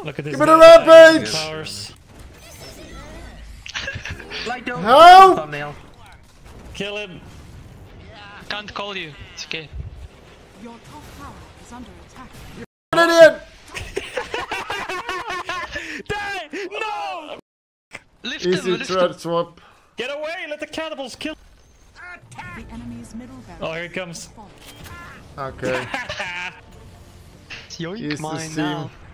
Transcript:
Look at this. Give me the rampage! Powers. Help! Thumbnail. Kill him. Can't call you. It's okay. Your top tower is under attack. Idiot! Die! No! Lift him, Easy lift him. thread swap. Get away! Let the cannibals kill. The enemy's middle barracks. Oh, here he comes. Okay. Yoink Use the mine steam. now.